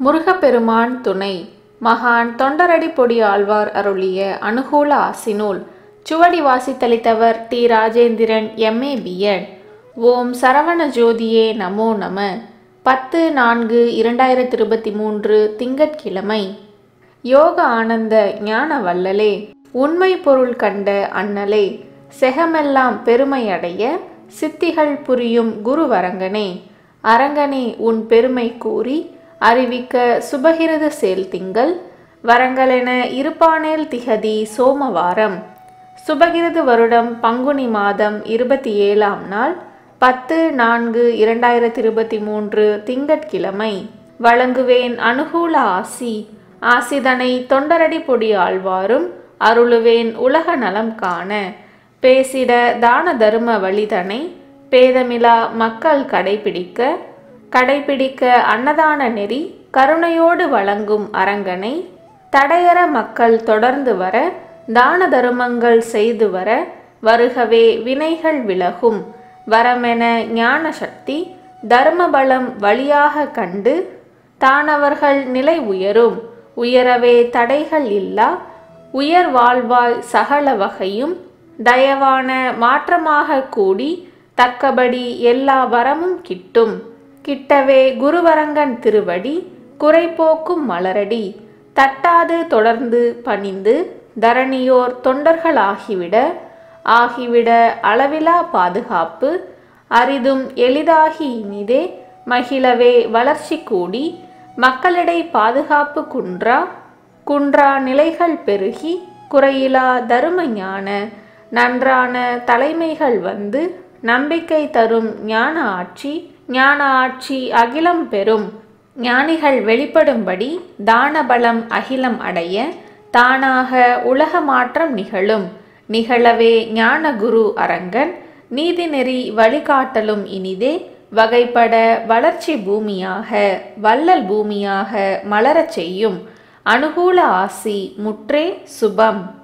முருகப்பெருமான் துணை. மகான் தொண்டரடிப்பொடி ஆழ்வார் அருளிய அனுகூல ஆசினூல். சுவடி வாசித்தளித்தவர் T. Rajendran, M.A. B.Ed. Om Saravana ஜோதியே நமோ நம. 10/4/2023 திங்கட்கிழமை. யோக ஆனந்த ஞான வல்லலே, உண்மை பொருள் கண்ட அண்ணலே, செகமெல்லாம் பெருமையடைய சித்திகள் புரியும் குருவரங்கனே, அரங்கனே உன் பெருமை கூறி அறிவிக்க சுபகிருது சேல் திங்கள் வரங்களென இருப்பானேல் திகதி சோமவாரம். சுபகிருது வருடம் பங்குனி மாதம் 27ஆம் நாள் 10/4/2023 திங்கட்கிழமை. வழங்குவேன் அனுகூல ஆசி. ஆசிதனை தொண்டரடிப்பொடி ஆழ்வாரும் அருளுவேன் உலக நலம் காண. பேசிட தான தரும வழிதனை பேதமிலா மக்கள் கடைபிடிக்க அன்னதான நெறி கருணையோடு வழங்கும் அரங்கனை தடையற மக்கள் தொடர்ந்து வர தான தருமங்கள் செய்து வர வருகவே வினைகள் விலகும் வரமென ஞான சக்தி தர்மபலம் வழியாக கண்டு தானவர்கள் நிலை உயரும் உயரவே தடைகள் இல்லா உயர் வாழ்வாய் சகல வகையும் தயவான மாற்றமாக கூடி தக்கபடி எல்லா வரமும் கிட்டவே குருவரங்கன் திருவடி குறைபோக்கும் மலரடி தட்டாது தொடர்ந்து பணிந்து தரணியோர் தொண்டர்களாகிவிட அளவிலா பாதுகாப்பு அரிதும் எளிதாகி இனிதே மகிழவே வளர்ச்சி கூடி மக்களிடை பாதுகாப்பு குன்றா நிலைகள் பெருகி குறையிலா தரும ஞான நன்றான தலைமைகள் வந்து நம்பிக்கை தரும் ஞான ஆட்சி அகிலம் பெறும் ஞானிகள் வெளிப்படும்படி தானபலம் அகிலம் அடைய தானாக உலக மாற்றம் நிகழவே ஞான குரு அரங்கன் நீதிநெறி வழிகாட்டலும் இனிதே வகைப்பட வளர்ச்சி பூமியாக வள்ளல் பூமியாக மலரச் செய்யும் அனுகூல ஆசி முற்றே சுபம்.